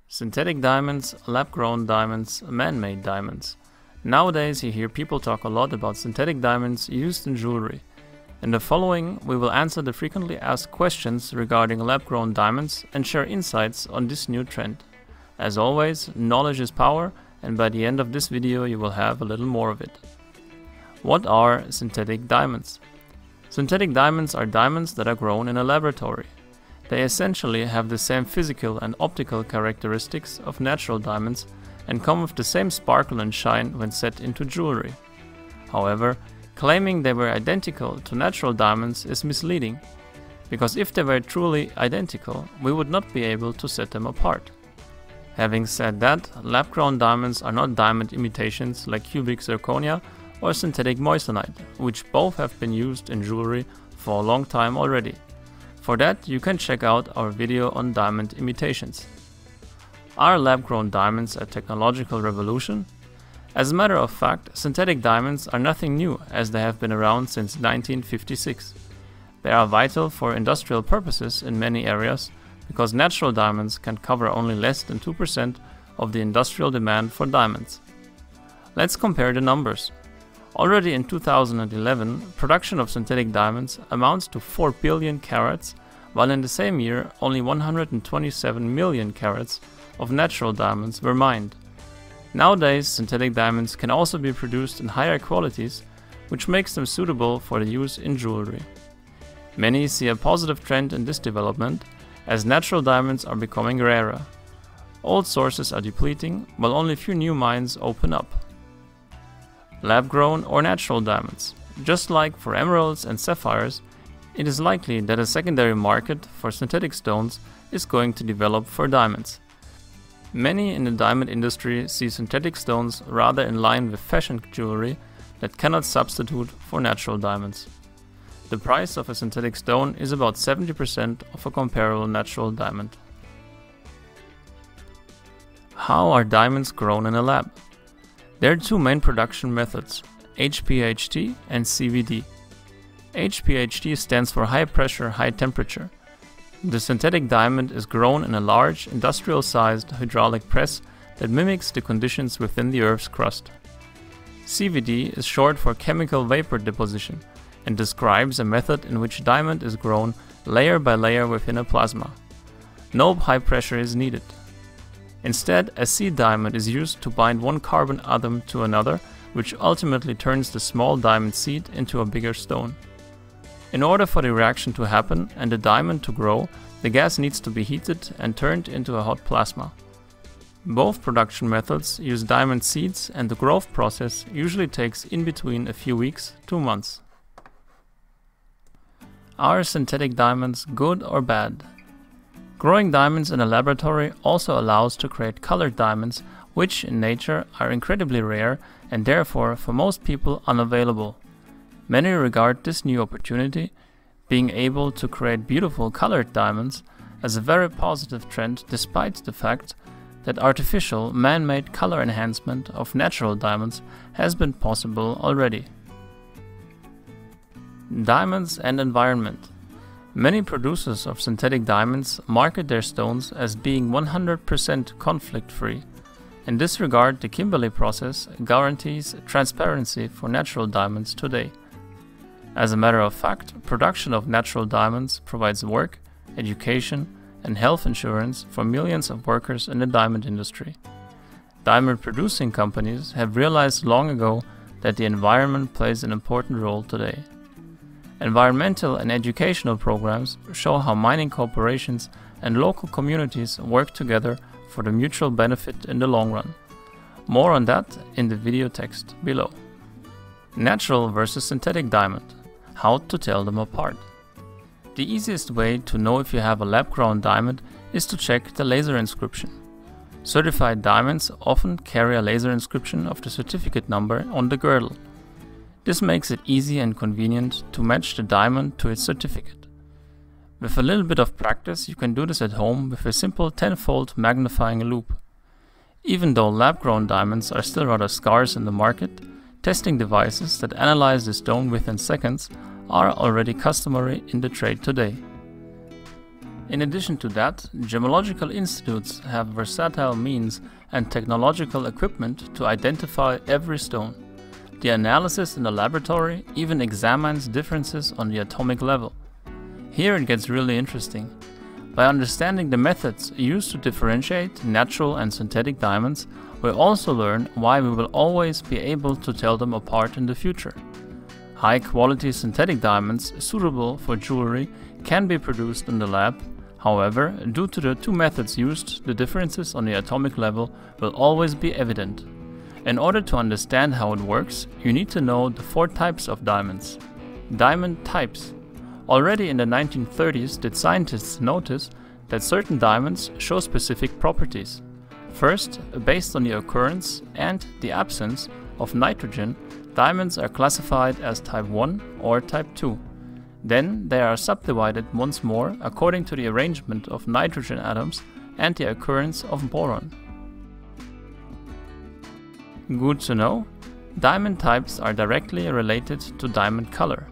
Synthetic diamonds, lab-grown diamonds, man-made diamonds. Nowadays you hear people talk a lot about synthetic diamonds used in jewelry. In the following, we will answer the frequently asked questions regarding lab-grown diamonds and share insights on this new trend. As always, knowledge is power, and by the end of this video you will have a little more of it. What are synthetic diamonds? Synthetic diamonds are diamonds that are grown in a laboratory. They essentially have the same physical and optical characteristics of natural diamonds and come with the same sparkle and shine when set into jewelry. However, claiming they were identical to natural diamonds is misleading, because if they were truly identical, we would not be able to set them apart. Having said that, lab-grown diamonds are not diamond imitations like cubic zirconia or synthetic moissanite, which both have been used in jewelry for a long time already. For that, you can check out our video on diamond imitations. Are lab-grown diamonds a technological revolution? As a matter of fact, synthetic diamonds are nothing new, as they have been around since 1956. They are vital for industrial purposes in many areas, because natural diamonds can cover only less than 2% of the industrial demand for diamonds. Let's compare the numbers. Already in 2011, production of synthetic diamonds amounts to 4 billion carats, while in the same year only 127 million carats of natural diamonds were mined. Nowadays, synthetic diamonds can also be produced in higher qualities, which makes them suitable for the use in jewelry. Many see a positive trend in this development, as natural diamonds are becoming rarer. Old sources are depleting, while only a few new mines open up. Lab-grown or natural diamonds. Just like for emeralds and sapphires, it is likely that a secondary market for synthetic stones is going to develop for diamonds. Many in the diamond industry see synthetic stones rather in line with fashion jewelry that cannot substitute for natural diamonds. The price of a synthetic stone is about 70% of a comparable natural diamond. How are diamonds grown in a lab? There are two main production methods, HPHT and CVD. HPHT stands for high pressure, high temperature. The synthetic diamond is grown in a large, industrial-sized hydraulic press that mimics the conditions within the Earth's crust. CVD is short for chemical vapor deposition and describes a method in which diamond is grown layer by layer within a plasma. No high pressure is needed. Instead, a seed diamond is used to bind one carbon atom to another, which ultimately turns the small diamond seed into a bigger stone. In order for the reaction to happen and the diamond to grow, the gas needs to be heated and turned into a hot plasma. Both production methods use diamond seeds, and the growth process usually takes in between a few weeks to months. Are synthetic diamonds good or bad? Growing diamonds in a laboratory also allows to create colored diamonds, which in nature are incredibly rare and therefore for most people unavailable. Many regard this new opportunity, being able to create beautiful colored diamonds, as a very positive trend, despite the fact that artificial, man-made color enhancement of natural diamonds has been possible already. Diamonds and environment. Many producers of synthetic diamonds market their stones as being 100% conflict-free. In this regard, the Kimberley Process guarantees transparency for natural diamonds today. As a matter of fact, production of natural diamonds provides work, education, and health insurance for millions of workers in the diamond industry. Diamond producing companies have realized long ago that the environment plays an important role today. Environmental and educational programs show how mining corporations and local communities work together for the mutual benefit in the long run. More on that in the video text below. Natural versus synthetic diamond. How to tell them apart. The easiest way to know if you have a lab-grown diamond is to check the laser inscription. Certified diamonds often carry a laser inscription of the certificate number on the girdle. This makes it easy and convenient to match the diamond to its certificate. With a little bit of practice, you can do this at home with a simple 10-fold magnifying loupe. Even though lab-grown diamonds are still rather scarce in the market, testing devices that analyze the stone within seconds are already customary in the trade today. In addition to that, gemological institutes have versatile means and technological equipment to identify every stone. The analysis in the laboratory even examines differences on the atomic level. Here it gets really interesting. By understanding the methods used to differentiate natural and synthetic diamonds, we also learn why we will always be able to tell them apart in the future. High-quality synthetic diamonds suitable for jewelry can be produced in the lab. However, due to the two methods used, the differences on the atomic level will always be evident. In order to understand how it works, you need to know the 4 types of diamonds. Diamond types. Already in the 1930s did scientists notice that certain diamonds show specific properties. First, based on the occurrence and the absence of nitrogen, diamonds are classified as type 1 or type 2. Then they are subdivided once more according to the arrangement of nitrogen atoms and the occurrence of boron. Good to know, diamond types are directly related to diamond color.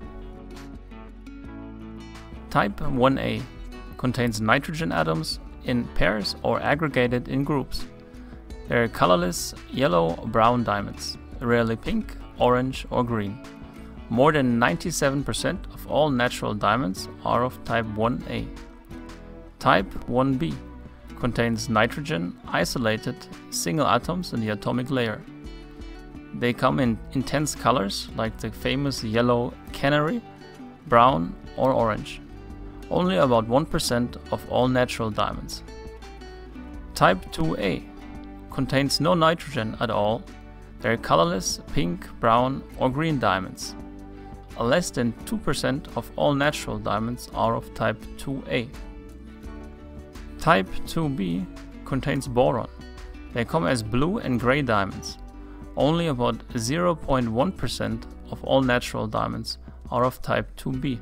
Type 1A contains nitrogen atoms in pairs or aggregated in groups. They are colorless yellow-brown diamonds, rarely pink, orange or green. More than 97% of all natural diamonds are of type 1A. Type 1B contains nitrogen isolated single atoms in the atomic layer. They come in intense colors like the famous yellow canary, brown or orange. Only about 1% of all natural diamonds. Type 2A contains no nitrogen at all. They are colorless pink, brown or green diamonds. Less than 2% of all natural diamonds are of type 2A. Type 2B contains boron. They come as blue and gray diamonds. Only about 0.1% of all natural diamonds are of type 2B.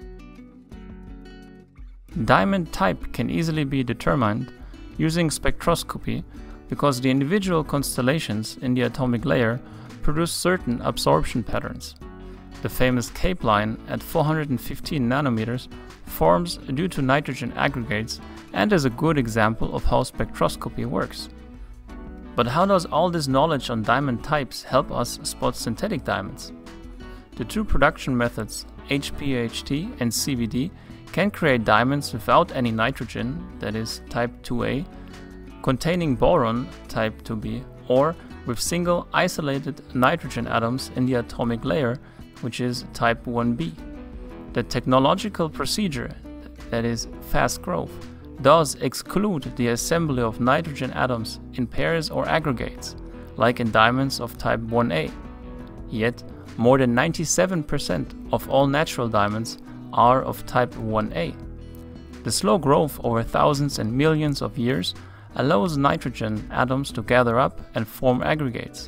Diamond type can easily be determined using spectroscopy because the individual constellations in the atomic layer produce certain absorption patterns. The famous Cape line at 415 nanometers forms due to nitrogen aggregates and is a good example of how spectroscopy works. But how does all this knowledge on diamond types help us spot synthetic diamonds? The two production methods, HPHT and CVD, can create diamonds without any nitrogen, that is type 2A, containing boron, type 2B, or with single isolated nitrogen atoms in the atomic layer, which is type 1B. The technological procedure, that is fast growth, does exclude the assembly of nitrogen atoms in pairs or aggregates, like in diamonds of type 1A. Yet, more than 97% of all natural diamonds are of type 1A. The slow growth over thousands and millions of years allows nitrogen atoms to gather up and form aggregates.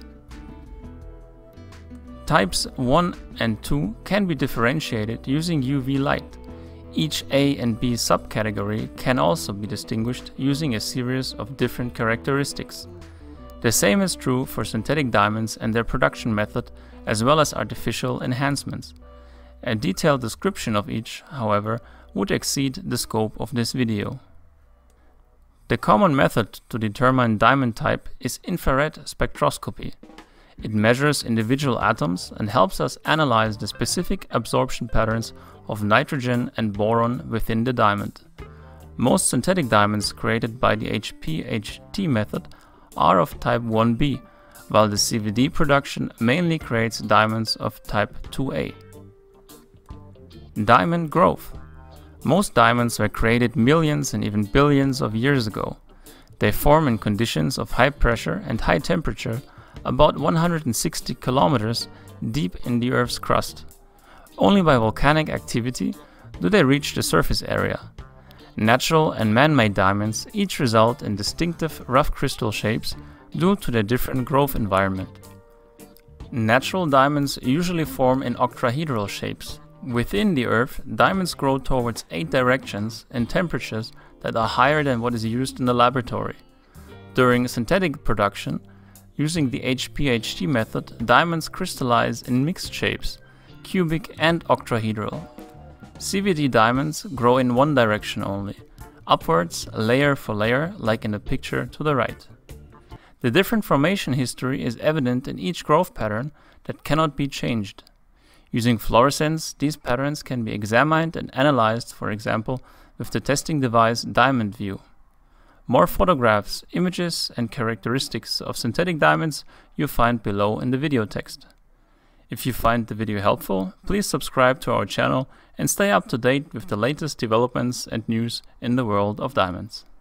Types 1 and 2 can be differentiated using UV light. Each A and B subcategory can also be distinguished using a series of different characteristics. The same is true for synthetic diamonds and their production method, as well as artificial enhancements. A detailed description of each, however, would exceed the scope of this video. The common method to determine diamond type is infrared spectroscopy. It measures individual atoms and helps us analyze the specific absorption patterns of nitrogen and boron within the diamond. Most synthetic diamonds created by the HPHT method are of type 1B, while the CVD production mainly creates diamonds of type 2A. Diamond growth. Most diamonds were created millions and even billions of years ago. They form in conditions of high pressure and high temperature, about 160 kilometers deep in the Earth's crust. Only by volcanic activity do they reach the surface area. Natural and man-made diamonds each result in distinctive rough crystal shapes due to their different growth environment. Natural diamonds usually form in octahedral shapes. Within the Earth, diamonds grow towards 8 directions and temperatures that are higher than what is used in the laboratory. During synthetic production, using the HPHT method, diamonds crystallize in mixed shapes, cubic and octahedral. CVD diamonds grow in one direction only. upwards layer for layer, like in the picture to the right. The different formation history is evident in each growth pattern that cannot be changed. Using fluorescence, these patterns can be examined and analyzed, for example, with the testing device Diamant View. More photographs, images, and characteristics of synthetic diamonds you'll find below in the video text. If you find the video helpful, please subscribe to our channel and stay up to date with the latest developments and news in the world of diamonds.